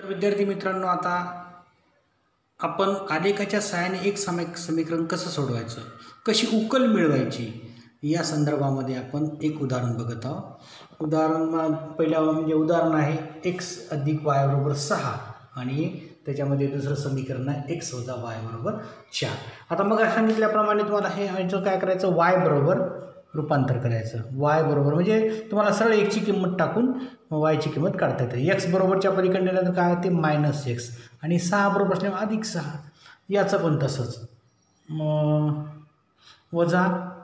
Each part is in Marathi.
विद्यार्थी मित्रांनो, आता आपण आलेखाच्या सहाय्याने एक समीकरण कसं सोडवायचं, कशी उकल मिळवायची या संदर्भामध्ये आपण एक उदाहरण बघत आहोत. उदाहरण आहे x अधिक y बरोबर 6 आणि त्याच्यामध्ये दुसरं समीकरण आहे x वजा y बरोबर 4. आता मग सांगितल्याप्रमाणे तुम्हाला हे याचं काय करायचं, y बरोबर रूपांतर करायचं. y बरोबर म्हणजे तुम्हाला सरळ x ची किंमत टाकून y ची किंमत काढता येते. x बरोबरच्या पलीकडे नेलं तर काय होते -x आणि 6 बरोबर असल्यामुळे अधिक 6. याचं पण तसंच वजा,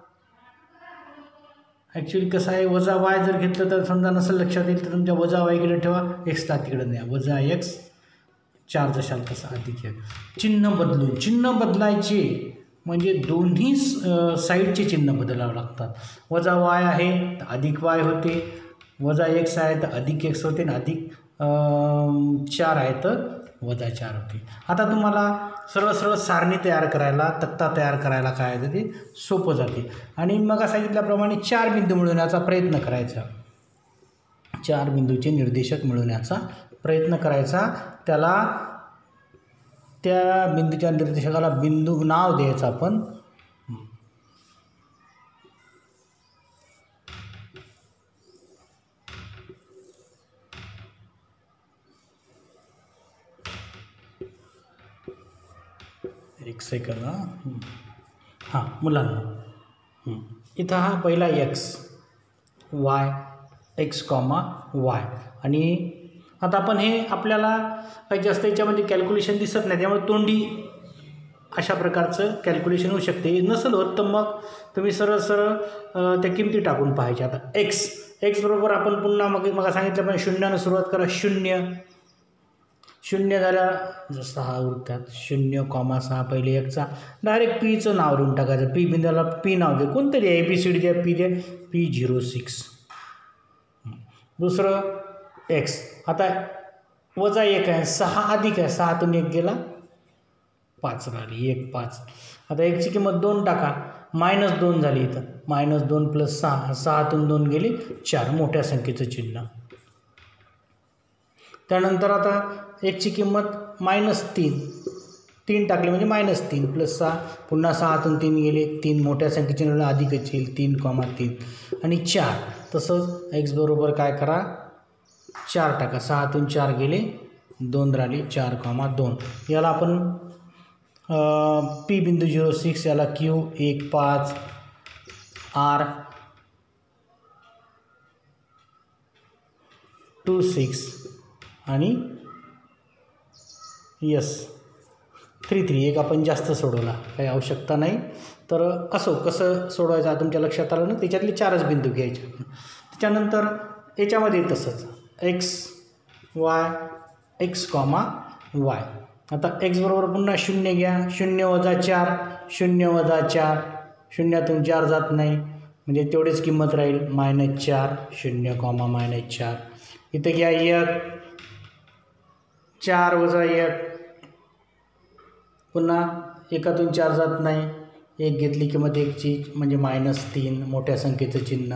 ॲक्च्युली कसं आहे, वजा y जर घेतलं तर समजा नसेल लक्षात येईल तर तुमच्या वजा y इकडे ठेवा, एक्सला तिकडे न्या, वजा x 4 जशाल तसं अधिक 1. चिन्ह बदलायचे म्हणजे दोन्ही साईडचे चिन्ह बदलावं लागतात. वजा y आहे तर अधिक y होते, वजा x आहे तर अधिक x होते आणि अधिक 4 आहे तर वजा 4 होते. आता तुम्हाला सरळ सारणी तयार करायला, तक्ता तयार करायला काय आहे ते सोपं जाते. आणि मग सांगितल्याप्रमाणे 4 बिंदू मिळवण्याचा प्रयत्न करायचा, 4 बिंदूचे निर्देशक मिळवण्याचा प्रयत्न करायचा. त्याला त्या बिंदूच्या निर्देशकाला बिंदू नाव द्यायचं आपण. एक सेकंद. हां मुलांना, इथं हा पहिला x y आणि आता आपण हे आपल्याला काही जास्त याच्यामध्ये कॅल्क्युलेशन दिसत नाही, त्यामुळे तोंडी अशा प्रकारचं कॅल्क्युलेशन होऊ शकते. नसेल होत तर मग तुम्ही सरळ त्या किमती टाकून पाहायच्या. आता x बरोबर आपण पुन्हा मग सांगितलं पण 0 सुरुवात करा. 0 झाल्या जसं 6 उरतात, 0,6 पहिले 1चा डायरेक्ट पीचं नाव लिहून टाकायचं. पी बिंदूला पी नाव दे, कोणतरी ABCD द्या, पी द्या, P06. दुसरं x, आता वजा 1 आहे, 6 अधिक आहे, 6तून 1 गेला 5 राहिली, 1 5. आता 1ची किंमत 2 टाका, -2 झाली. इथं -2 + 6, 6तून 2 गेले 4, मोठ्या संख्येचं चिन्ह. त्यानंतर आता 1ची किंमत -3 टाकली म्हणजे -3 + 6, पुन्हा 6तून 3 गेले 3, मोठ्या संख्येचे चिन्ह अधिकच येईल 3,3 आणि 4. तसंच x बरोबर काय करा, 4 टाका, 6तून 4 गेले 2 राहिले 4,2. याला आपण P बिंदू 06, याला Q 1 5, R 2 6 आणि S 3 3. एक आपण जास्त सोडवला, काही आवश्यकता नाही. तर असो कसं सोडवायचं तुमच्या लक्षात आलं ना. त्याच्यातले 4च बिंदू घ्यायचे. त्याच्यानंतर याच्यामध्ये तसंच x y. आता x बरोबर पुन्हा 0 घ्या, 0 वजा 4, 0 वजा 4, 0तून 4 जात नाही म्हणजे तेवढीच किंमत राहील -4, 0, -4. इथं घ्या 1, 4 वजा 1, पुन्हा 1तून 4 जात नाही, 1 घेतली किंमत 1ची म्हणजे -3, मोठ्या संख्येचं चिन्ह.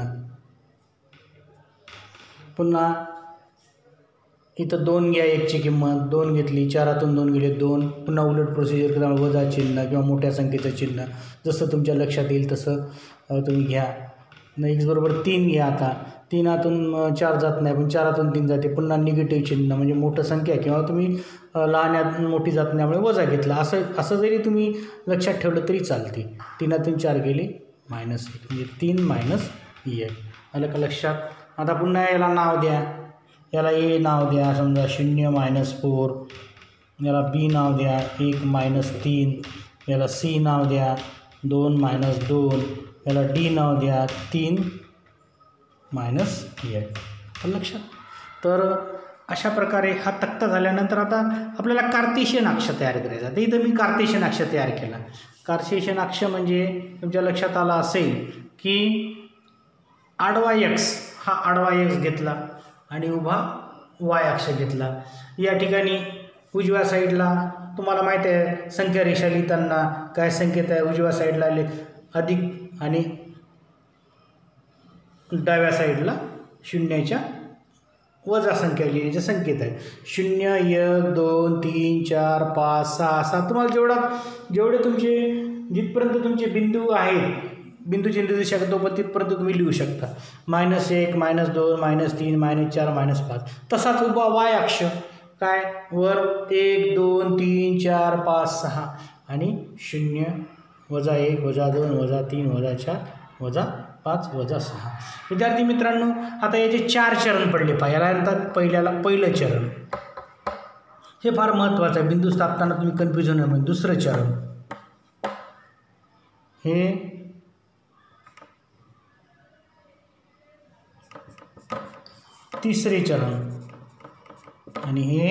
पुन्हा इथं 2 घ्या, 1ची किंमत 2 घेतली, 4तून 2 गेले 2, पुन्हा उलट प्रोसिजर करा, वजा चिन्ह किंवा मोठ्या संख्येचं चिन्ह जसं तुमच्या लक्षात येईल तसं तुम्ही घ्या. x बरोबर 3 घ्या. आता 3तून 4 जात नाही पण 4तून 3 जाते, पुन्हा निगेटिव्ह चिन्ह म्हणजे मोठं संख्या किंवा तुम्ही लहान मोठी जात नाहीमुळे वजा घेतला. असं जरी तुम्ही लक्षात ठेवलं तरी चालते. 3तून 4 गेले -1 म्हणजे 3 - 1. आलं का लक्षात. आता पुन्हा याला नाव द्या, याला A नाव द्या, समजा 0 - 4, याला B नाव द्या 1 - 3, याला C नाव द्या 2 - 2, याला D नाव द्या 3 - 1. लक्षात. तर अशा प्रकारे हा तक्ता झाल्यानंतर आता आपल्याला कार्टेशियन अक्ष तयार करायचा. तर इथं मी कार्टेशियन अक्ष तयार केला. कार्टेशियन अक्ष म्हणजे तुमच्या लक्षात आला असेल की आडवा x हा आडवा x घेतला आणि उभा y अक्ष घेतला. या ठिकाणी उजव्या साईडला तुम्हाला माहीत आहे संख्या रेषा लिहिताना काय संकेत आहे, उजव्या साईडला अधिक आणि डाव्या साईडला 0च्या वजा संख्या लिहिली जे संकेत आहे 0 1 2 3 4 5 6 7 तुम्हाला जेवढे तुमचे जिथपर्यंत तुमचे बिंदू आहेत बिंदूचे निर्देशांक तोपर्यंत तिथपर्यंत तुम्ही लिहू शकता -1 -2 -3 -4 -5 तसाच उभा वाय अक्ष काय वर 1 2 3 4 5 6 आणि 0 -1 -2 -3 -4 -5 -6 विद्यार्थी मित्रांनो आता याचे 4 चरण पडले पाहिजे याला म्हणतात पहिलं चरण हे फार महत्त्वाचं आहे बिंदू स्थापताना तुम्ही कन्फ्युजन होणार दुसरं चरण हे तिसरे चरण आणि हे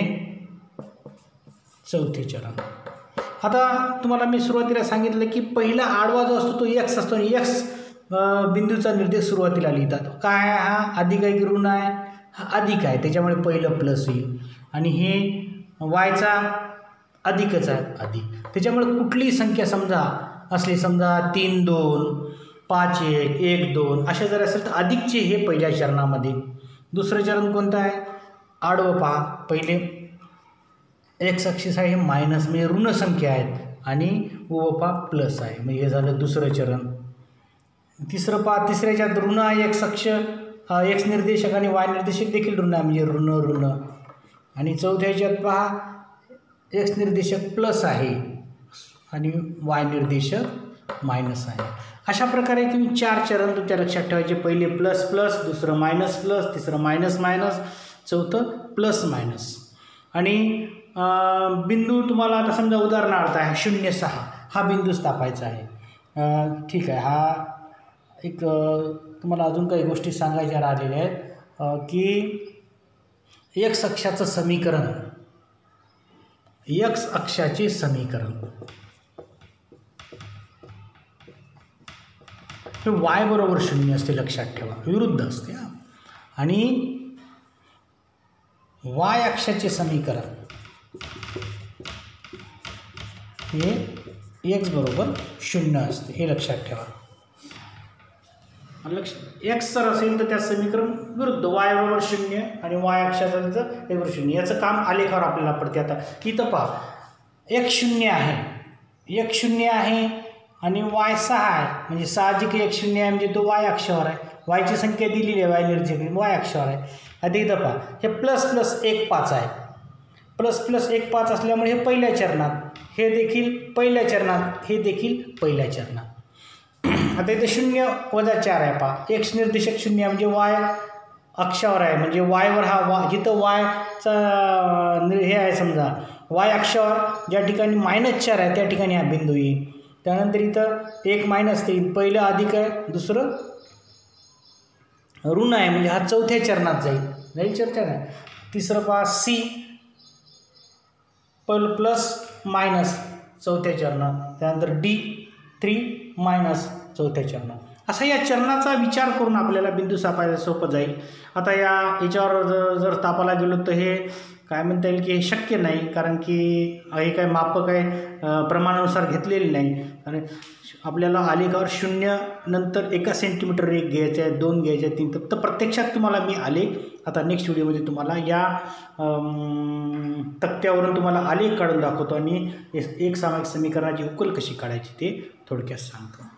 चौथे चरण आता तुम्हाला मी सुरुवातीला सांगितलं की पहिला आडवा जो असतो तो x असतो आणि x बिंदूचा निर्देश सुरुवातीला लिहितात काय हा अधिक आहे की ऋण आहे हा अधिक आहे त्याच्यामुळे पहिलं प्लस येईल आणि हे वायचा अधिकच आहे अधिक त्याच्यामुळे कुठलीही संख्या समजा असली समजा 3 2 5 1 1 2 अशा जर असेल तर अधिकचे हे पहिल्या चरणामध्ये दुसरं चरण कोणतं आहे आडवं पहा पहिले एक्स अक्षिस आहे हे मायनस म्हणजे ऋण संख्या आहेत आणि उभं पहा प्लस आहे म्हणजे हे झालं दुसरं चरण तिसरं पहा तिसऱ्याच्यात ऋण आहे एक्स अक्ष एक्स निर्देशक आणि वाय निर्देशक देखील ऋण आहे म्हणजे ऋण आणि चौथ्याच्यात पहा एक्स निर्देशक प्लस आहे आणि वाय निर्देशक मायनस आहे अशा प्रकारे तुम्ही 4 चरण तुमच्या लक्षात ठेवायचे पहिले प्लस प्लस दुसरं मायनस प्लस तिसरं मायनस मायनस चौथं प्लस मायनस आणि बिंदू तुम्हाला आता समजा उदाहरणार्थ आहे 0 6 हा बिंदू स्थापायचा आहे ठीक आहे हा एक तुम्हाला अजून काही गोष्टी सांगायच्या राहिलेल्या आहेत की एक्स अक्षाचं समीकरण एक्स अक्षाचे समीकरण हे वाय बरोबर 0 असते लक्षात ठेवा विरुद्ध असते आणि वाय अक्षाचे समीकरण हे एक्स बरोबर 0 असते हे लक्षात ठेवा एक्स जर असेल तर त्या समीकरण विरुद्ध वाय बरोबर 0 आणि वाय अक्षाचं तर एक्स बरोबर 0 याचं काम आलेखावर आपल्याला पडते आता इथं पहा x 0 आहे x 0 आहे आणि y 6 आहे म्हणजे साहजिक x 0 आहे म्हणजे तो y अक्षावर आहे वायची संख्या दिलेली आहे वाय निर्देशक y अक्षावर आहे आता इथं पहा हे प्लस प्लस 1 5 आहे प्लस प्लस 1 5 असल्यामुळे हे पहिल्या चरणात हे देखील पहिल्या चरणात हे देखील पहिल्या चरणात आता इथे 0 वजा 4 आहे पहा एक्स निर्देशक 0 आहे म्हणजे वाय अक्षावर आहे म्हणजे वायवर हा जिथं वायचा हे आहे समजा वाय अक्षावर ज्या ठिकाणी -4 आहे त्या ठिकाणी हा बिंदू येईल त्यानंतर इथं 1 मायनस येईल पहिलं अधिक आहे दुसरं ऋण आहे म्हणजे हा चौथ्या चरणात जाईल चर्चा नाही तिसरं पहा सी प्लस मायनस चौथ्या चरणात त्यानंतर डी 3 मायनस चौथ्या चरणात असा या चरणाचा विचार करून आपल्याला बिंदू सापायला सोपं जाईल आता याच्यावर जर तापाला गेलो तर हे काय म्हणता येईल की हे शक्य नाही कारण की हे काय मापक आहे प्रमाणानुसार घेतलेले नाही आणि आपल्याला आलेखावर 0 नंतर 1 सेंटीमीटर एक घ्यायचं आहे 2 घ्यायचे 3 तर प्रत्यक्षात तुम्हाला मी आलेख आता नेक्स्ट व्हिडिओमध्ये तुम्हाला या तक्त्यावरून तुम्हाला आलेख काढून दाखवतो आणि एक सामायिक समीकरणाची उकल कशी काढायची ते थोडक्यात सांगतो